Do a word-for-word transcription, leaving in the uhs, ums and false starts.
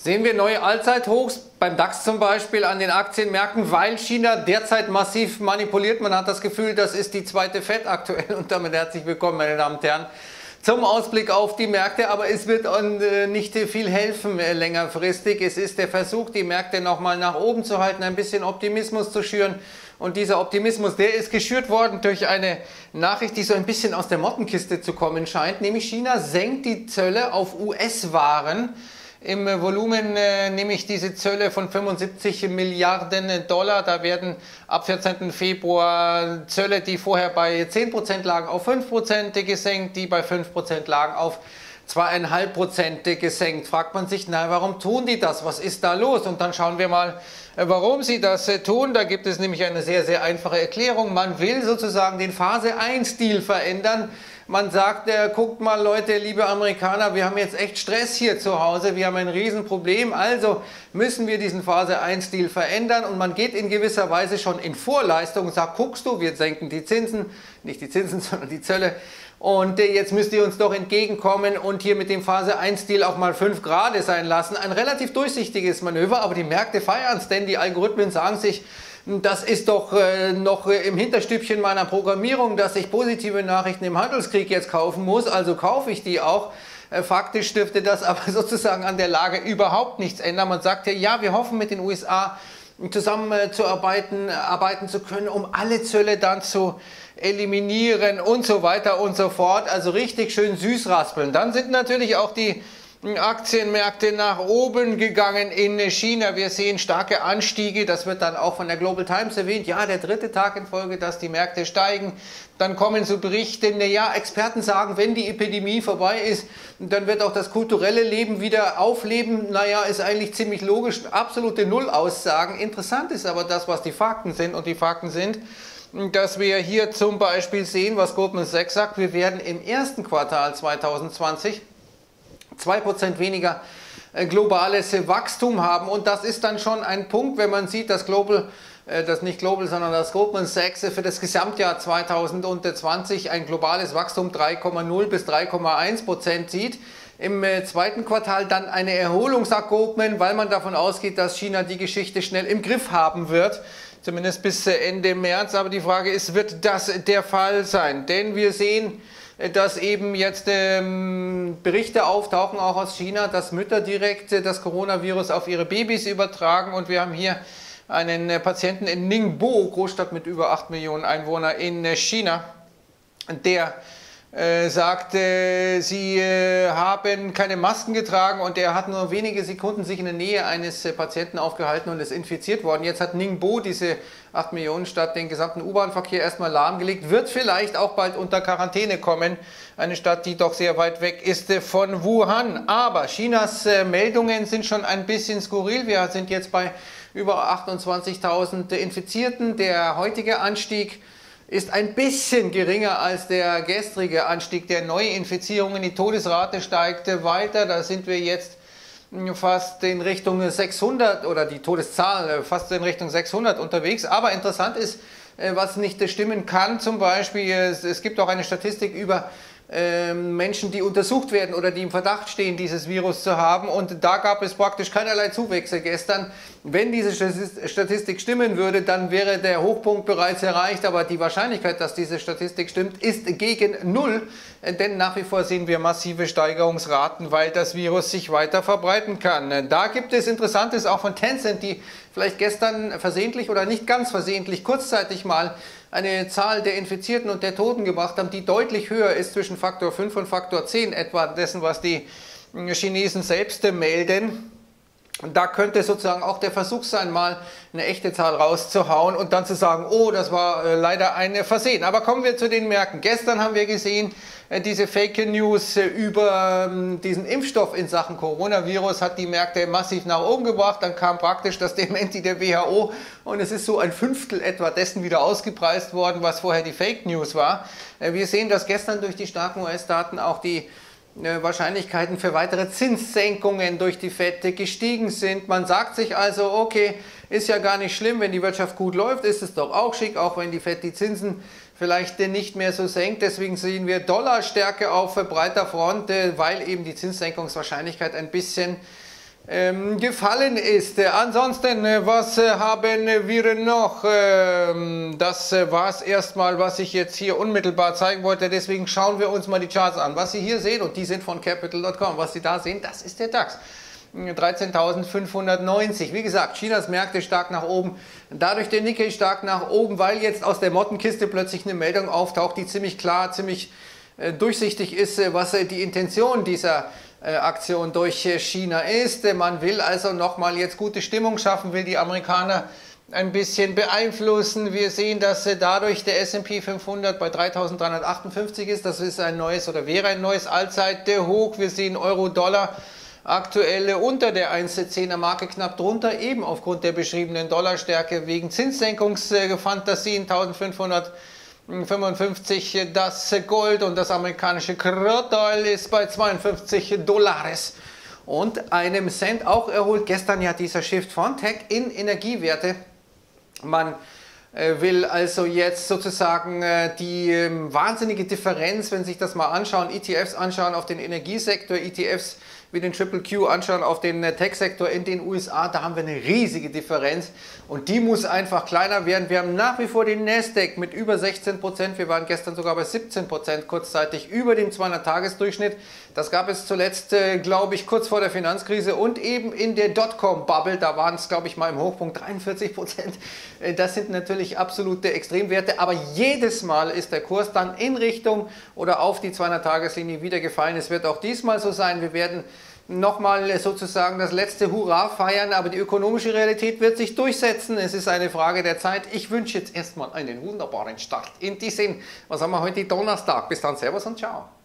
Sehen wir neue Allzeithochs beim DAX zum Beispiel an den Aktienmärkten, weil China derzeit massiv manipuliert. Man hat das Gefühl, das ist die zweite Fed aktuell. Und damit herzlich willkommen, meine Damen und Herren, zum Ausblick auf die Märkte. Aber es wird nicht viel helfen längerfristig. Es ist der Versuch, die Märkte nochmal nach oben zu halten, ein bisschen Optimismus zu schüren. Und dieser Optimismus, der ist geschürt worden durch eine Nachricht, die so ein bisschen aus der Mottenkiste zu kommen scheint. Nämlich China senkt die Zölle auf U S-Waren. Im Volumen äh, nehme ich diese Zölle von fünfundsiebzig Milliarden Dollar. Da werden ab vierzehnten Februar Zölle, die vorher bei zehn Prozent lagen, auf fünf Prozent gesenkt, die bei fünf Prozent lagen, auf zwei Komma fünf Prozent gesenkt. Fragt man sich, na, warum tun die das? Was ist da los? Und dann schauen wir mal, warum sie das tun. Da gibt es nämlich eine sehr, sehr einfache Erklärung. Man will sozusagen den Phase eins Deal verändern. Man sagt, äh, guckt mal Leute, liebe Amerikaner, wir haben jetzt echt Stress hier zu Hause, wir haben ein Riesenproblem, also müssen wir diesen Phase eins Deal verändern und man geht in gewisser Weise schon in Vorleistung und sagt, guckst du, wir senken die Zinsen, nicht die Zinsen, sondern die Zölle und äh, jetzt müsst ihr uns doch entgegenkommen und hier mit dem Phase eins Deal auch mal fünf Grad sein lassen. Ein relativ durchsichtiges Manöver, aber die Märkte feiern es, denn die Algorithmen sagen sich, das ist doch äh, noch äh, im Hinterstübchen meiner Programmierung, dass ich positive Nachrichten im Handelskrieg jetzt kaufen muss, also kaufe ich die auch. Äh, faktisch dürfte das aber sozusagen an der Lage überhaupt nichts ändern. Man sagt ja, ja, wir hoffen mit den U S A zusammenzuarbeiten, äh, arbeiten zu können, um alle Zölle dann zu eliminieren und so weiter und so fort. Also richtig schön süß raspeln. Dann sind natürlich auch die Aktienmärkte nach oben gegangen in China. Wir sehen starke Anstiege, das wird dann auch von der Global Times erwähnt. Ja, der dritte Tag in Folge, dass die Märkte steigen. Dann kommen so Berichte, ja, Experten sagen, wenn die Epidemie vorbei ist, dann wird auch das kulturelle Leben wieder aufleben. Naja, ist eigentlich ziemlich logisch, absolute Nullaussagen. Interessant ist aber das, was die Fakten sind. Und die Fakten sind, dass wir hier zum Beispiel sehen, was Goldman Sachs sagt, wir werden im ersten Quartal zweitausendzwanzig zwei Prozent weniger globales Wachstum haben und das ist dann schon ein Punkt, wenn man sieht, dass Global, das nicht Global, sondern das Goldman Sachs für das Gesamtjahr zweitausendzwanzig ein globales Wachstum drei Komma null bis drei Komma eins Prozent sieht. Im zweiten Quartal dann eine Erholung, sagt Goldman, weil man davon ausgeht, dass China die Geschichte schnell im Griff haben wird, zumindest bis Ende März. Aber die Frage ist, wird das der Fall sein? Denn wir sehen, dass eben jetzt ähm, Berichte auftauchen, auch aus China, dass Mütter direkt äh, das Coronavirus auf ihre Babys übertragen. Und wir haben hier einen äh, Patienten in Ningbo, Großstadt mit über acht Millionen Einwohnern in äh, China, der äh, sagt, äh, sie äh, haben keine Masken getragen und er hat nur wenige Sekunden sich in der Nähe eines äh, Patienten aufgehalten und ist infiziert worden. Jetzt hat Ningbo, diese acht Millionen Stadt, den gesamten U-Bahn-Verkehr erstmal lahmgelegt, wird vielleicht auch bald unter Quarantäne kommen. Eine Stadt, die doch sehr weit weg ist äh, von Wuhan. Aber Chinas äh, Meldungen sind schon ein bisschen skurril. Wir sind jetzt bei über achtundzwanzigtausend Infizierten. Der heutige Anstieg ist ein bisschen geringer als der gestrige Anstieg der Neuinfizierungen. Die Todesrate steigt weiter, da sind wir jetzt fast in Richtung sechshundert oder die Todeszahl fast in Richtung sechshundert unterwegs. Aber interessant ist, was nicht stimmen kann, zum Beispiel, es gibt auch eine Statistik über Menschen, die untersucht werden oder die im Verdacht stehen, dieses Virus zu haben. Und da gab es praktisch keinerlei Zuwächse gestern. Wenn diese Statistik stimmen würde, dann wäre der Hochpunkt bereits erreicht. Aber die Wahrscheinlichkeit, dass diese Statistik stimmt, ist gegen null. Denn nach wie vor sehen wir massive Steigerungsraten, weil das Virus sich weiter verbreiten kann. Da gibt es Interessantes auch von Tencent, die vielleicht gestern versehentlich oder nicht ganz versehentlich kurzzeitig mal eine Zahl der Infizierten und der Toten gebracht haben, die deutlich höher ist, zwischen Faktor fünf und Faktor zehn etwa dessen, was die Chinesen selbst melden. Und da könnte sozusagen auch der Versuch sein, mal eine echte Zahl rauszuhauen und dann zu sagen, oh, das war äh, leider ein Versehen. Aber kommen wir zu den Märkten. Gestern haben wir gesehen, äh, diese Fake News äh, über äh, diesen Impfstoff in Sachen Coronavirus hat die Märkte massiv nach oben gebracht. Dann kam praktisch das Dementi der W H O und es ist so ein Fünftel etwa dessen wieder ausgepreist worden, was vorher die Fake News war. Äh, wir sehen, dass gestern durch die starken U S-Daten auch die Wahrscheinlichkeiten für weitere Zinssenkungen durch die Fed gestiegen sind. Man sagt sich also, okay, ist ja gar nicht schlimm, wenn die Wirtschaft gut läuft, ist es doch auch schick, auch wenn die Fed die Zinsen vielleicht nicht mehr so senkt. Deswegen sehen wir Dollarstärke auf breiter Front, weil eben die Zinssenkungswahrscheinlichkeit ein bisschen ähm, gefallen ist. Ansonsten, was haben wir noch? Ähm, das war es erstmal, was ich jetzt hier unmittelbar zeigen wollte. Deswegen schauen wir uns mal die Charts an. Was Sie hier sehen, und die sind von Capital Punkt com, was Sie da sehen, das ist der DAX. dreizehntausendfünfhundertneunzig. Wie gesagt, Chinas Märkte stark nach oben, dadurch der Nikkei stark nach oben, weil jetzt aus der Mottenkiste plötzlich eine Meldung auftaucht, die ziemlich klar, ziemlich äh, durchsichtig ist, äh, was äh, die Intention dieser äh, Aktion durch äh, China ist. Äh, man will also nochmal jetzt gute Stimmung schaffen, will die Amerikaner ein bisschen beeinflussen. Wir sehen, dass äh, dadurch der S und P fünfhundert bei dreitausenddreihundertachtundfünfzig ist. Das ist ein neues oder wäre ein neues Allzeithoch. Wir sehen Euro-Dollar aktuell unter der eins Komma zehner Marke, knapp drunter, eben aufgrund der beschriebenen Dollarstärke wegen Zinssenkungsfantasien, eintausendfünfhundertfünfundfünfzig das Gold, und das amerikanische Crude ist bei zweiundfünfzig Dollars und einem Cent. Auch erholt gestern ja dieser Shift von Tech in Energiewerte. Man will also jetzt sozusagen die wahnsinnige Differenz, wenn Sie sich das mal anschauen, E T Fs anschauen auf den Energiesektor, E T Fs wie den Triple Q anschauen auf den Tech-Sektor in den U S A, da haben wir eine riesige Differenz und die muss einfach kleiner werden. Wir haben nach wie vor den Nasdaq mit über sechzehn Prozent, wir waren gestern sogar bei siebzehn Prozent kurzzeitig über dem zweihundert-Tages-Durchschnitt. Das gab es zuletzt, äh, glaube ich, kurz vor der Finanzkrise und eben in der Dotcom-Bubble, da waren es, glaube ich, mal im Hochpunkt dreiundvierzig Prozent. Äh, das sind natürlich absolute Extremwerte, aber jedes Mal ist der Kurs dann in Richtung oder auf die zweihundert-Tageslinie wieder gefallen. Es wird auch diesmal so sein, wir werden nochmal sozusagen das letzte Hurra feiern, aber die ökonomische Realität wird sich durchsetzen. Es ist eine Frage der Zeit. Ich wünsche jetzt erstmal einen wunderbaren Start in die Sinn. Was haben wir heute? Donnerstag. Bis dann, Servus und Ciao.